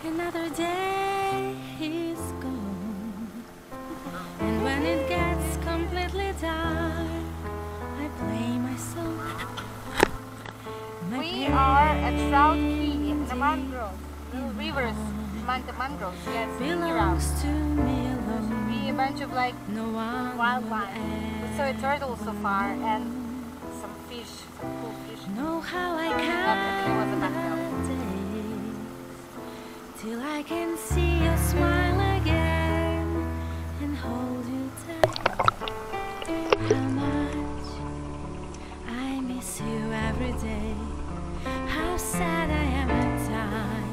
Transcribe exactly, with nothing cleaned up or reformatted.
Another day is gone, and when it gets completely dark, I play my song. My We are at Shroud Cay in the mangroves, little rivers, man the mangroves. Yes, belongs to me alone. we a bunch of like No one wildlife. will We saw a turtle so far and some fish, some cool fish. know how I I think it was a count mackerel. the days till I can see your smile again and hold you tight. How much I miss you every day. How sad I am at times.